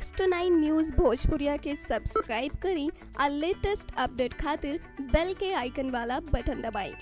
Next 9 news भोजपुरिया के subscribe करी और लेटेस्ट अपडेट खातिर बेल के आइकन वाला बटन दबाएं।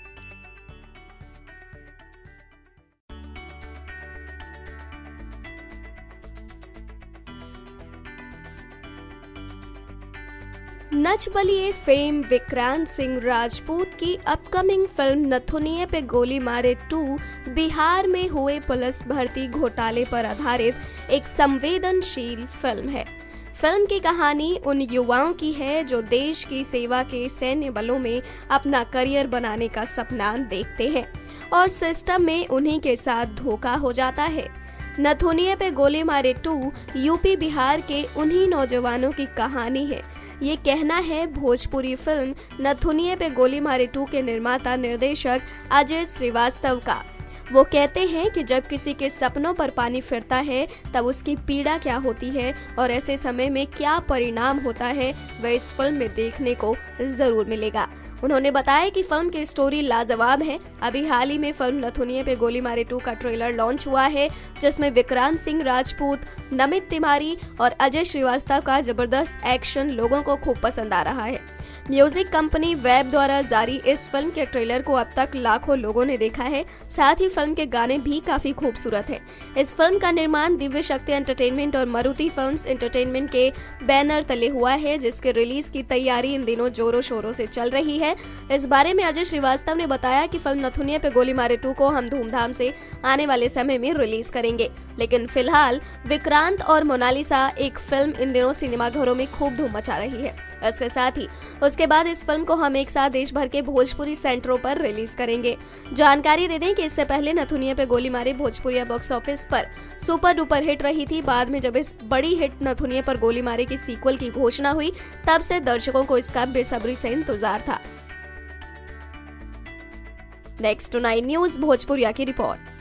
नच बलिए फेम विक्रांत सिंह राजपूत की अपकमिंग फिल्म नथुनिए पे गोली मारे 2 बिहार में हुए पुलिस भर्ती घोटाले पर आधारित एक संवेदनशील फिल्म है। फिल्म की कहानी उन युवाओं की है जो देश की सेवा के सैन्य बलों में अपना करियर बनाने का सपना देखते हैं और सिस्टम में उन्हीं के साथ धोखा हो जाता है। नथुनिए पे गोली मारे 2 यूपी बिहार के उन्हीं नौजवानों की कहानी है। ये कहना है भोजपुरी फिल्म नथुनिए पे गोली मारे 2 के निर्माता निर्देशक अजय श्रीवास्तव का। वो कहते हैं कि जब किसी के सपनों पर पानी फिरता है तब उसकी पीड़ा क्या होती है और ऐसे समय में क्या परिणाम होता है वह इस फिल्म में देखने को जरूर मिलेगा। उन्होंने बताया कि फिल्म की स्टोरी लाजवाब है। अभी हाल ही में फिल्म नथुनिए पे गोली मारे 2 का ट्रेलर लॉन्च हुआ है जिसमें विक्रांत सिंह राजपूत, नमित तिवारी और अजय श्रीवास्तव का जबरदस्त एक्शन लोगों को खूब पसंद आ रहा है। म्यूजिक कंपनी वेब द्वारा जारी इस फिल्म के ट्रेलर को अब तक लाखों लोगों ने देखा है। साथ ही फिल्म के गाने भी काफी खूबसूरत हैं। इस फिल्म का निर्माण दिव्य शक्ति एंटरटेनमेंट और मारुति फिल्म्स एंटरटेनमेंट के बैनर तले हुआ है जिसके रिलीज की तैयारी इन दिनों जोरों शोरों से चल रही है। इस बारे में अजय श्रीवास्तव ने बताया कि फिल्म नथुनिए पे गोली मारे 2 को हम धूमधाम से आने वाले समय में रिलीज करेंगे, लेकिन फिलहाल विक्रांत और मोनालिसा एक फिल्म इन दिनों सिनेमाघरों में खूब धूम मचा रही है। इसके साथ ही उसके बाद इस फिल्म को हम एक साथ देश भर के भोजपुरी सेंटरों पर रिलीज करेंगे। जानकारी दे दें कि इससे पहले नथुनिए पे गोली मारे भोजपुरिया बॉक्स ऑफिस पर सुपर डुपर हिट रही थी। बाद में जब इस बड़ी हिट नथुनिए पर गोली मारे की सीक्वल की घोषणा हुई तब से दर्शकों को इसका बेसब्री से इंतजार था। नेक्स्ट 9 न्यूज़ भोजपुरिया की रिपोर्ट।